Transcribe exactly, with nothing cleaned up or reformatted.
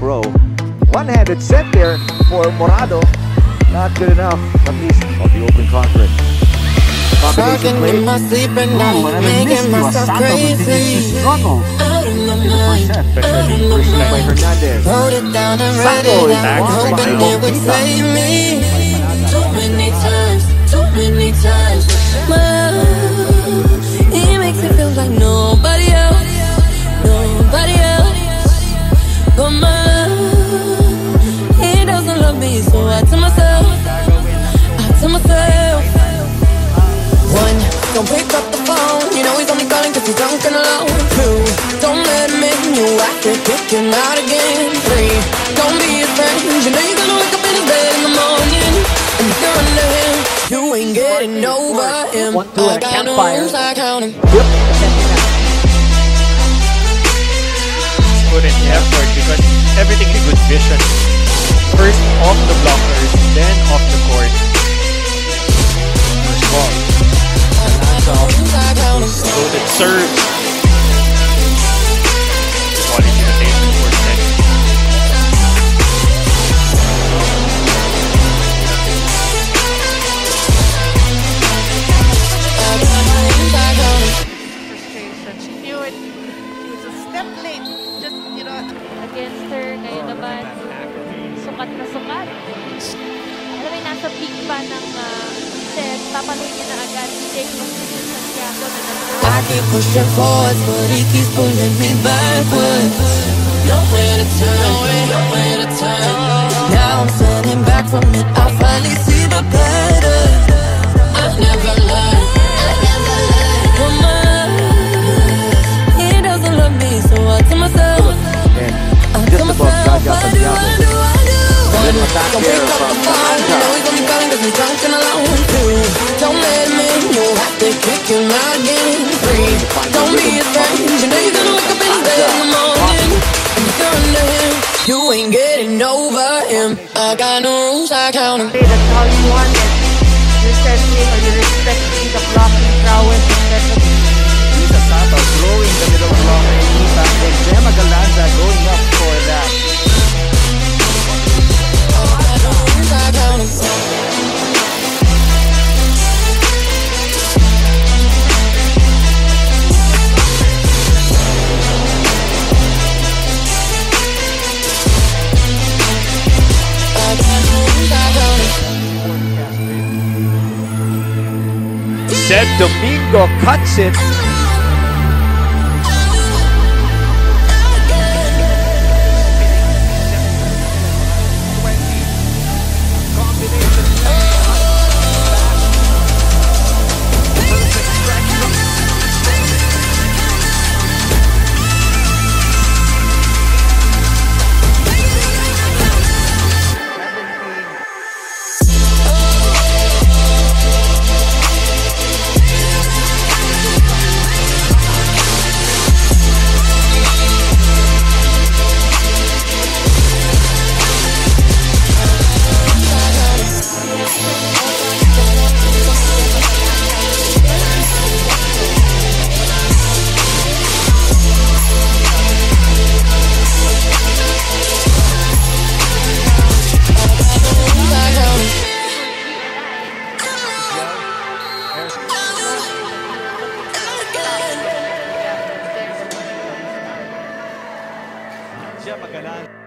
bro. One-handed set there for Morado. Not good enough, at least of the open conflict. Combination play. In my sleep at night, making myself crazy. Struggle. Out of my mind, out of my By mind. Hernandez. Wrote it down and read Sato it is out, walking hoping behind it would Risa. save me. Too many times, too many times. My love, he makes me feel like nobody else, nobody else. But my love, he doesn't love me, so I tell myself, I tell myself. One, don't pick up the phone. You know he's only calling cause he's drunk and alone. Two, don't let him in. You have to kick him out again. Three, don't be his friend. You know you're gonna wake up in his bed in the morning. And if you're under him, you ain't getting over him. One, two, I and a got no campfire. rules, I count him. Put in the effort because everything is good vision. First off the blockers, then off the court. First ball. Loaded serve. Quality rotation for set. Frustration. She knew it. She was a step late. Just, you know, Against her, ngayon naman, sukat na sukat. Alam mo, nasa peak pa ng uh, set, papaluin niya na agad. Take mo si Santiago na naman. I keep pushing forwards, but he keeps pulling me backwards. Nowhere to turn, nowhere to turn. Now I'm standing back from it. I finally see the pattern. I've never learned, I've never learned. But my love, he doesn't love me, so I tell myself, I tell myself, what do I do, I do? One, don't pick up the phone. You know he's only calling cause he's drunk and alone. Two, don't let him in. You have to kick him out again. Three, don't be his friend. You know you're gonna wake up in his bed in the morning. And if you're under him, you ain't getting over him. I got no rules, I count him. that's how you want it. You're setting or you're respecting the blocking prowess instead of Risa Sato throwing the middle blocker in Risa. And Jema Galanza going up for that. I count him. Said Domingo cuts it. Jema Galanza.